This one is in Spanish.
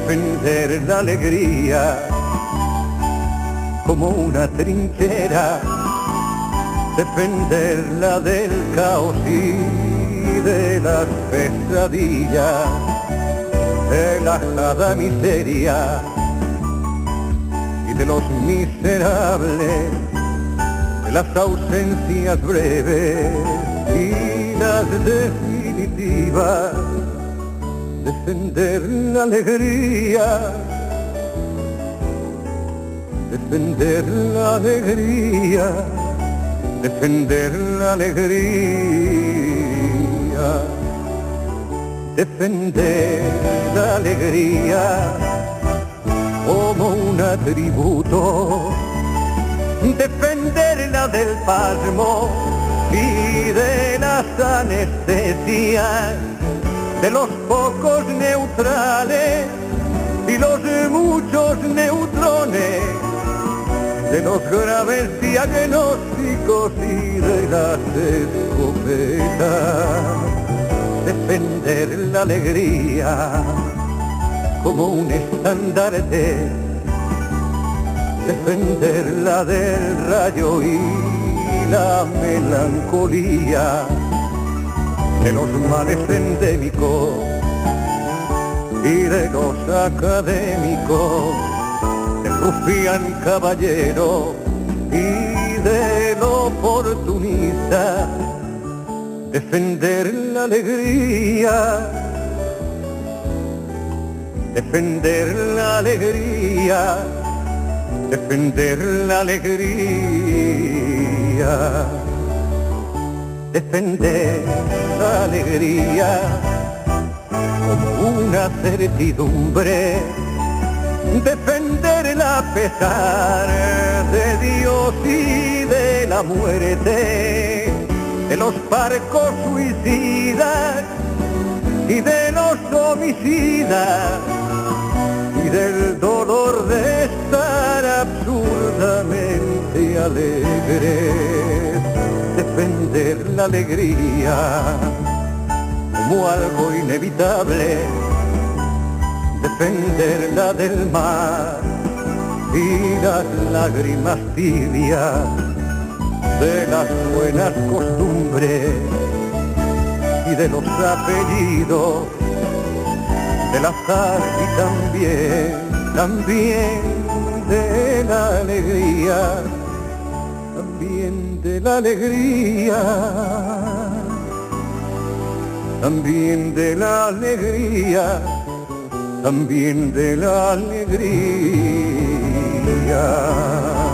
defender la alegría como una trinchera, defenderla del caos y de las pesadillas, de la ajada miseria y de los miserables, de las ausencias breves y las definitivas, defender la alegría, defender la alegría, defender la alegría, defender la alegría como un atributo, defenderla del pasmo y de las anestesias, de los pocos neutrales y los muchos neutrones, de los graves diagnósticos y de las escopetas, defender la alegría como un estandarte, defenderla del rayo y la melancolía, de los males endémicos y de los académicos, del rufián caballero y del oportunista, defender la alegría, defender la alegría, defender la alegría, defender la alegría como una certidumbre, defenderla a pesar de Dios y de la muerte, de los parcos suicidas y de los homicidas y del dolor de estar absurdamente alegres, defender la alegría como algo inevitable, defenderla del mar y las lágrimas tibias, de las buenas costumbres y de los apellidos, del azar y también de la alegría, también de la alegría, también de la alegría, también de la alegría.